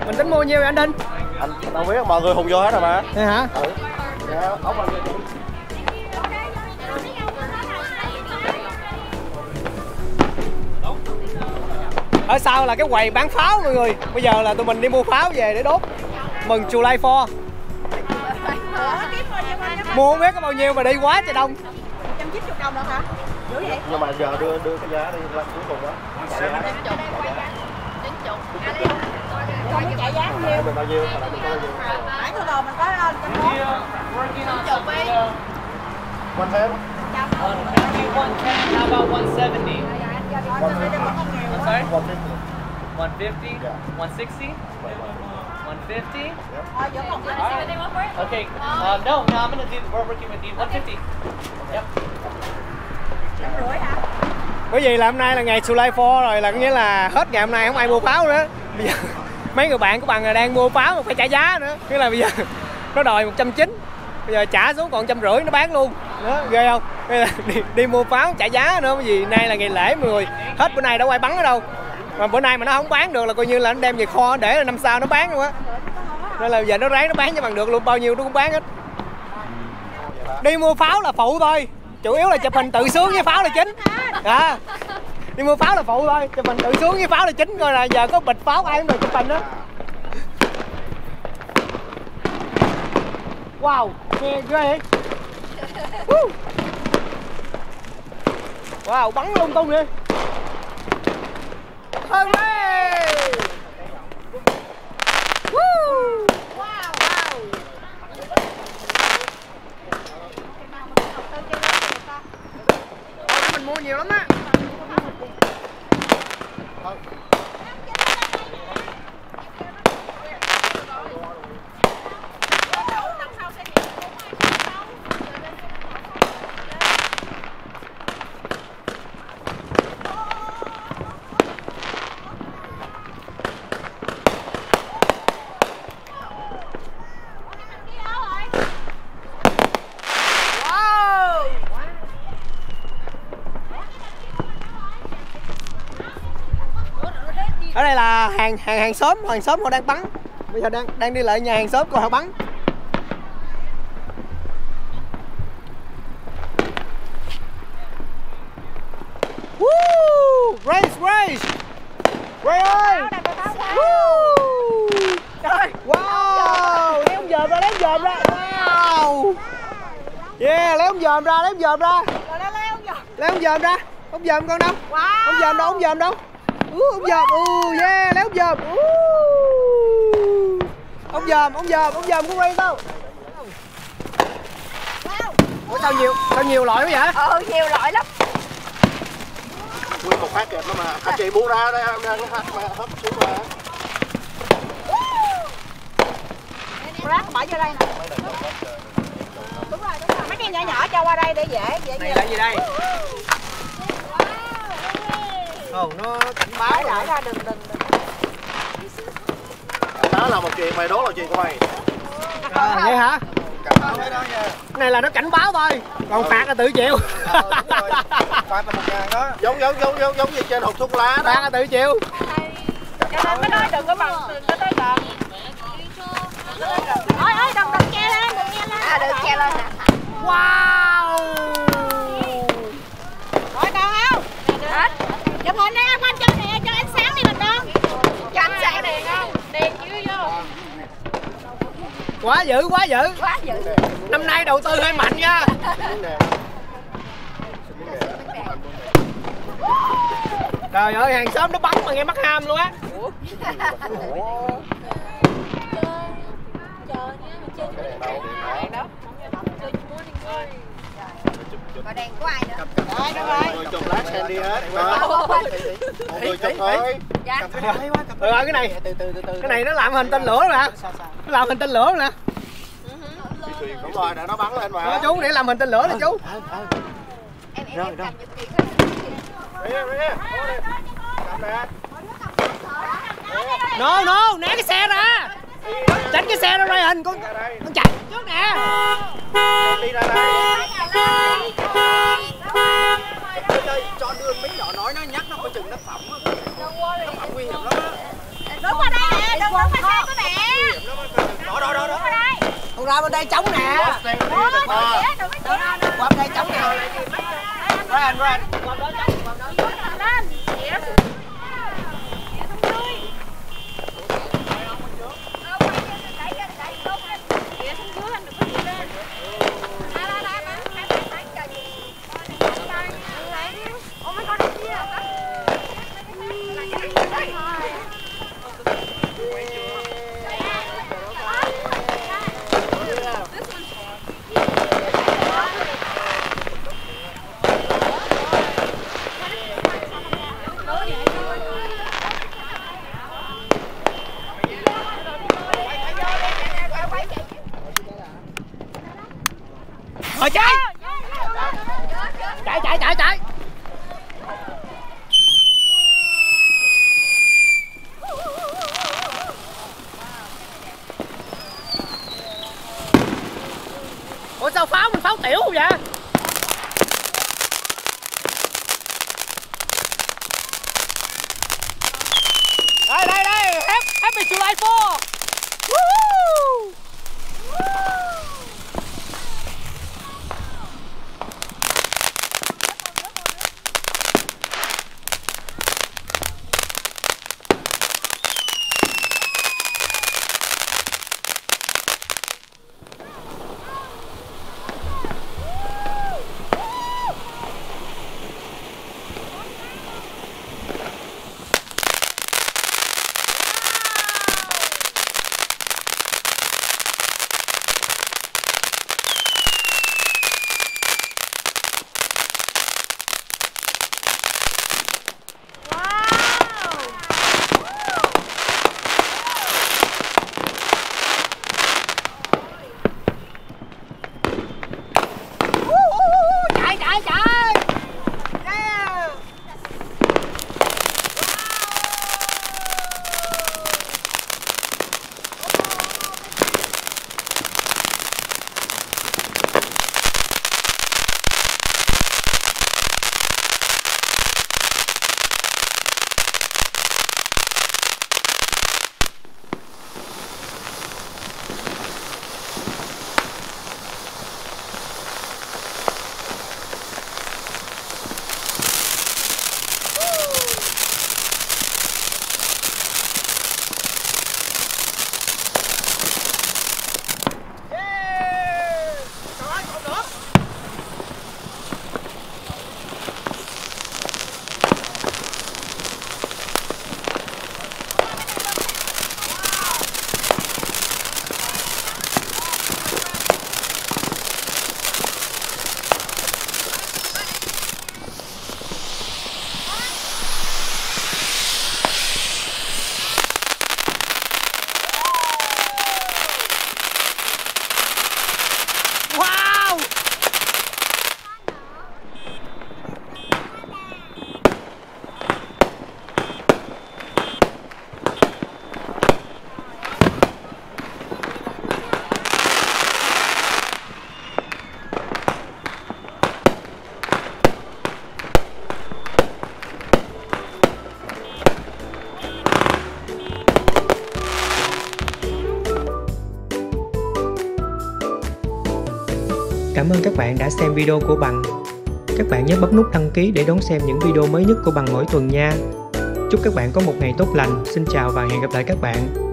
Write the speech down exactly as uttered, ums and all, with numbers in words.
Mình tính mua nhiêu vậy anh Đinh? Anh đâu biết, mọi người hùng vô hết rồi mà. Thế hả? Ừ. Dạ, ốc bao nhiêu? Ở sau là cái quầy bán pháo mọi người. Bây giờ là tụi mình đi mua pháo về để đốt mừng July fourth. Mua không biết có bao nhiêu mà đi quá trời đông. một trăm chín mươi đồng được hả? Dữ vậy? Nhưng mà giờ đưa đưa cái giá đi lên cuối cùng đó. Không có trả giá nhiêu? Mình bao nhiêu? Mình bao nhiêu? Nãy thôi rồi mình có trăm bốn. Chục đi. One ten? one ten, how about one seventy? I'm sorry? One fifty. one fifty? one sixty? one fifty? Thôi vẫn còn Okay, uh, no, no, I'm gonna do, we're working with you. one fifty. Yep. trăm rưỡi hả? Bởi vì là hôm nay là ngày July fourth rồi, là có nghĩa là hết ngày hôm nay không ai mua pháo nữa. Bây giờ mấy người bạn của bạn là đang mua pháo mà phải trả giá nữa. Nghĩa là bây giờ nó đòi một trăm chín mươi. Bây giờ trả xuống còn trăm rưỡi nó bán luôn. Đó, ghê không? Bây giờ đi, đi mua pháo trả giá nữa, bởi vì nay là ngày lễ mọi người. Hết bữa nay đâu ai bắn ở đâu. Mà bữa nay mà nó không bán được là coi như là nó đem về kho để là năm sau nó bán luôn á. Nên là giờ nó ráng nó bán cho bằng được luôn, bao nhiêu nó cũng bán hết. Đi mua pháo là phụ thôi, chủ yếu là chụp hình tự sướng với pháo là chính. À, đi mua pháo là phụ thôi, chụp hình tự sướng với pháo là chính. Coi là giờ có bịch pháo ai cũng được chụp hình đó. Wow, nghe ghê vậy. Wow, bắn lung tung đi. Hơn đây. Wow, wow. Mình mua nhiều lắm á. Ở đây là hàng hàng hàng xóm, hàng xóm họ đang bắn. Bây giờ đang đang đi lại nhà hàng xóm coi họ bắn. Woo! Race, race. Ray ơi. Woo! Wow! Lấy ống dòm ra, lấy ống dòm ra. Wow! Yeah, lấy ống dòm ra, lấy ống dòm ra. Lấy ống dòm ra. Ống dòm con đâu? Ống dòm đâu, ống dòm đâu? Uh, ống dòm, uh, yeah, lấy ống dòm. Uh. Ống dòm, ống dòm, ống dòm của Ray đâu? Ủa sao nhiều, sao nhiều loại quá vậy? Ừ, nhiều loại lắm. Nguyên một phát kẹp đó mà. Anh chị mua ra đây, nó hấp hấp xuống ra. Rác bỏ vô đây nè. Đúng rồi, đúng rồi. Mấy cái nhỏ nhỏ cho qua đây để dễ, dễ. Này là gì đây? Ồ, nó cảnh báo rồi. Ra đừng đừng đừng. Đó là một chuyện, mày đố là chuyện của mày. À, vậy hả? Cảnh báo cái đó nha. Cái này là nó cảnh báo thôi, còn phạt là tự chịu. Ờ, đúng rồi. Phạt là một ngàn đó. Giống giống giống giống giống như trên hộp thuốc lá đó. Phạt là tự chịu. Cho nên mới nói đừng có bằng, đừng có tới gần. Ôi ôi, đừng đừng che lên, đừng che lên. À, đừng che lên nè. Wow. Rồi còn không? Hết. Chụp hình đây anh cho nè, cho ánh sáng đi mình đâu. Cho ánh sáng đèn không? Đèn chiếu vô. Quá dữ, quá dữ. Quá dữ. Năm nay đầu tư hơi mạnh nha. Trời ơi, hàng xóm nó bắn mà nghe mắc ham luôn á. Còn đèn của ai nữa? Rồi, đúng rồi. Người chụp lát xem đi hết. Một người chụp thôi. Dạ. Ừ, cái này, cái này nó làm hình tên lửa nè. Nó làm hình tên lửa nè. Đúng rồi, để nó bắn lên mà. Đó, chú, để làm hình tên lửa nè chú. Em em em cầm giùm chị. No, no, né cái xe ra. Tránh cái xe ra đây hình con. Con chạy trước nè. Đi ra đây. Cho đưa mấy nhỏ nói nó nhắc nó coi chừng nó phẩm. Nó phẩm nguy hiểm lắm á. Đứng qua đây nè, đừng đứng qua xe. Đó đó đó đó. Con ra bên đây trống nè. Qua bên đây trống nè. Ryan, Ryan. Rồi chạy. Chạy chạy chạy chạy. Ủa sao pháo mình pháo tiểu không vậy? Đây đây đây, Happy July four. Woo! Cảm ơn các bạn đã xem video của Bằng. Các bạn nhớ bấm nút đăng ký để đón xem những video mới nhất của Bằng mỗi tuần nha. Chúc các bạn có một ngày tốt lành. Xin chào và hẹn gặp lại các bạn.